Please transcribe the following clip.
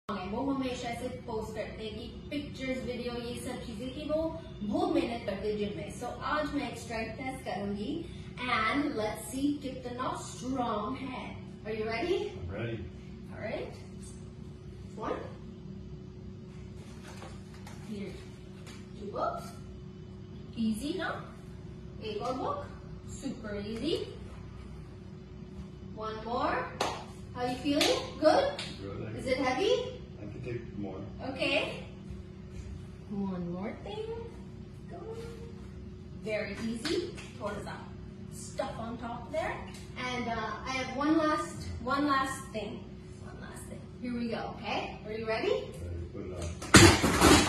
वो हमेशा ऐसे पोस्ट करते हैं कि पिक्चर्स वीडियो ये सब चीजें कि वो बहुत मेहनत करते हैं जिम में. सो आज मैं एक स्ट्रेंथ टेस्ट करूंगी एंड लेट्स सी कितना स्ट्रॉन्ग है. Are you ready? Ready. Alright. One. Here. 2 books. Easy now. एक और book. Super easy. One more. How are you feeling? Good? Good. Is it heavy? I can take more. Okay. One more thing. Go. Very easy. What is that? Stuff on top there. And I have one last thing. One last thing. Here we go. Okay. Are you ready? Put it on.